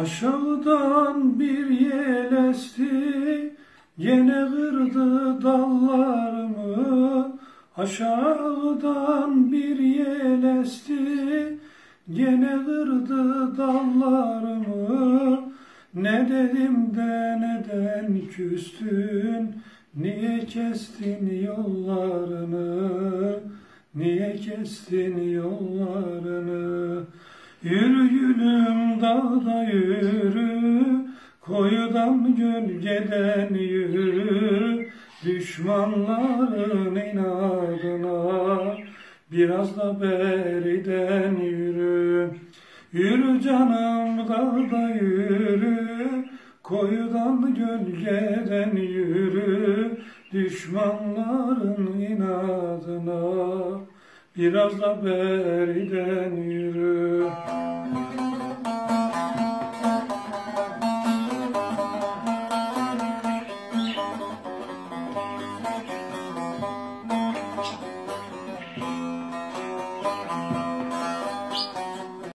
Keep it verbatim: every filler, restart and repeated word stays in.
Aşağıdan bir yel esti, gene kırdı dallarımı. Aşağıdan bir yel esti, gene kırdı dallarımı. Ne dedim de neden küstün, niye kestin yollarını, niye kestin yollarını? Yürü gülüm dağda yürü, koyudan gölgeden yürü, düşmanların inadına biraz da beriden yürü. Yürü canım dağda yürü, koyudan gölgeden yürü, düşmanların inadına biraz da beriden yürü.